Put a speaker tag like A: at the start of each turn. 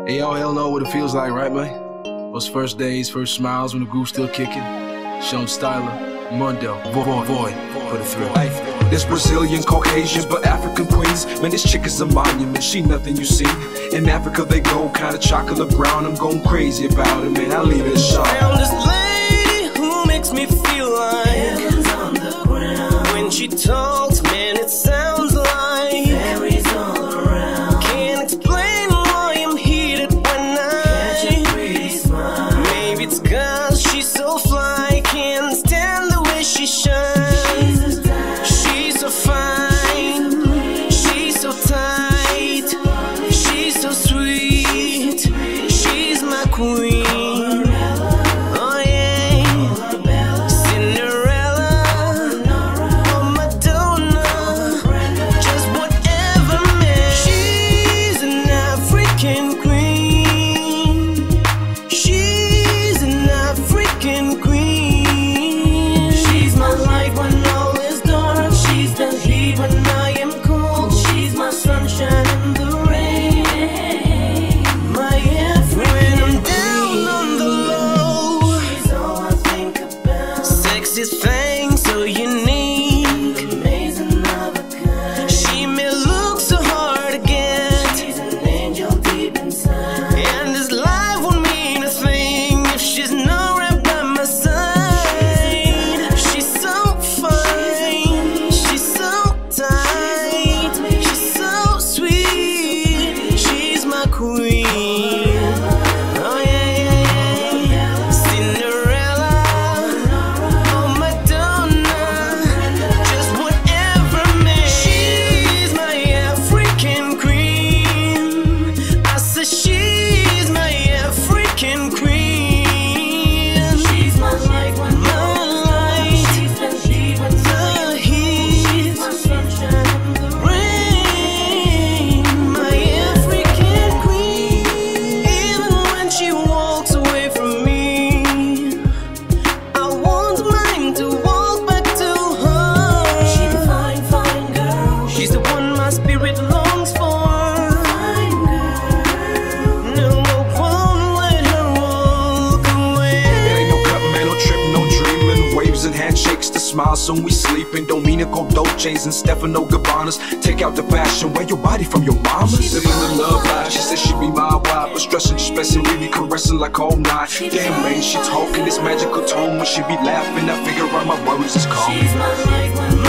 A: Hey, y'all hell know what it feels like, right, man? Those first days, first smiles when the groove's still kicking. Sean Styler, Mundo, Void, for the thrill.
B: There's Brazilian, Caucasians, but African queens. Man, this chick is a monument, she nothing you see. In Africa they go kinda chocolate brown. I'm going crazy about it, man, I leave it a shot.
C: Found this lady who makes me feel like heaven's on the ground. When she talks, man, it sounds like fairies all around. Can't explain why I'm heated when I catch a pretty smile. Maybe it's 'cause she's so fly, can't stand the way she shines. She's so fine, she's so tight, she's so sweet, she's my queen. This thing so unique, amazing of a kind. She may look so hard to get, she's an angel deep inside. And this life won't mean a thing if she's not right by my side. She's so fine, she's so tight, she's so sweet, she's my queen.
B: Handshakes to smiles, so we sleeping. Domenico Dolce's and Stefano Gabbanas. Take out the fashion, wear your body from your mama. Living the love life, she said she be my wife, but stressing, stressing, really caressing like all night. Damn man, she talking this magical tone when she be laughing. I figure out my words is calm.
C: She's my life.